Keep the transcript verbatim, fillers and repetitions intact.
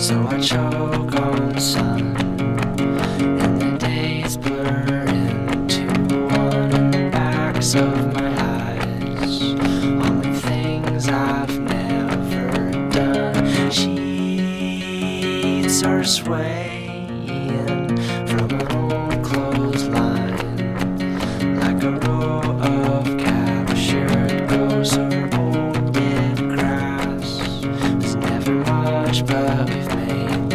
So I choke on sun, and the days blur into one in the backs of my eyes, on the things I've never done. Sheets are swaying from an old clothesline, like a row of captured ghosts or old dead grass. It's never much, but we've made